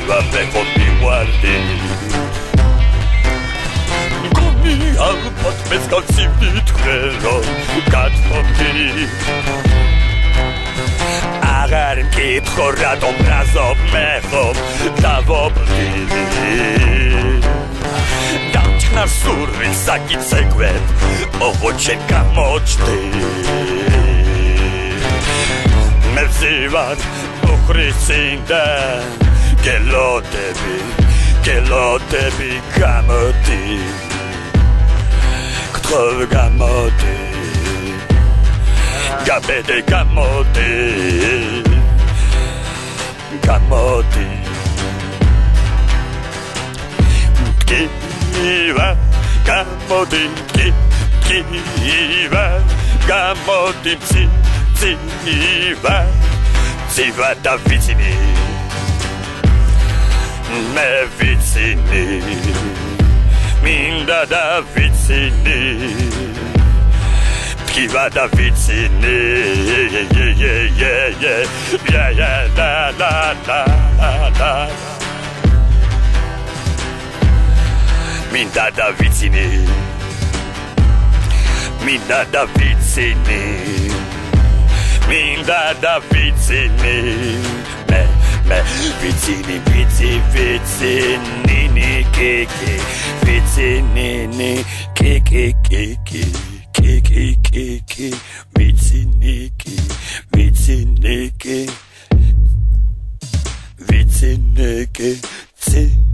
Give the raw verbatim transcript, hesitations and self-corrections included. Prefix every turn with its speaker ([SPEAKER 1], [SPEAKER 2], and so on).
[SPEAKER 1] vabbè con mi guardi Gumi alpat meskalcivni თქვენო გაწყვეტი აღარ მკითხო რატომ რაზობ მე ხომ დავობდი დამჭნარ სურვილს საკითხებ ოღო ჩემ გამოჩდი მე ვზივარ უხრისინდა გელოდები გელოდები გამოდი გთხოვ გამოდი Gamede Gamodi Gamodi Kiva Gamodi Kiva Gamodi Ziva Ziva da vicini Me vicini Minda da vicini Kiva da vicini, yeah, yeah, yeah, yeah, yeah, yeah, yeah, la, la, la, la. Minda da vicini, minda da vicini, minda da vicini, me, me, vicini, vici, vicini, ni, ki, ki, vicini, ni, ki, ki, ki, ki. Kiki kiki vitsiniki vitsiniki vitsiniki